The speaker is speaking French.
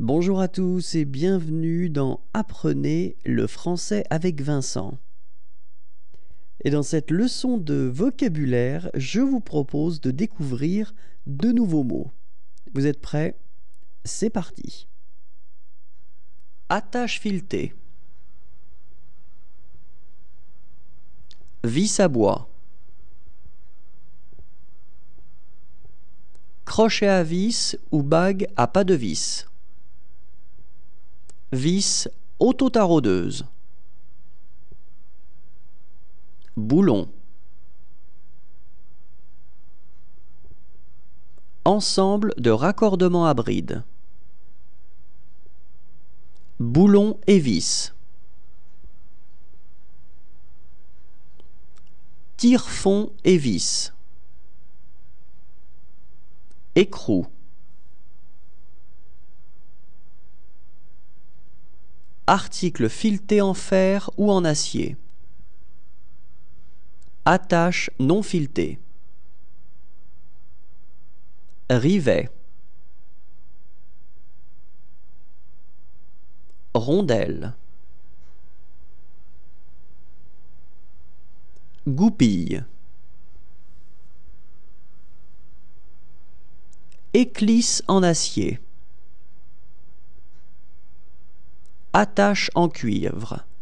Bonjour à tous et bienvenue dans Apprenez le français avec Vincent. Et dans cette leçon de vocabulaire, je vous propose de découvrir de nouveaux mots. Vous êtes prêts? C'est parti. Attache filetée. Vis à bois. Crochet à vis ou bague à pas de vis. Vis autotaraudeuse. Boulon. Ensemble de raccordement à bride. Boulon et vis. Tire-fond et vis. Écrou. Article fileté en fer ou en acier. Attache non filetée. Rivet. Rondelle. Goupille. Éclisse en acier. Attache en cuivre.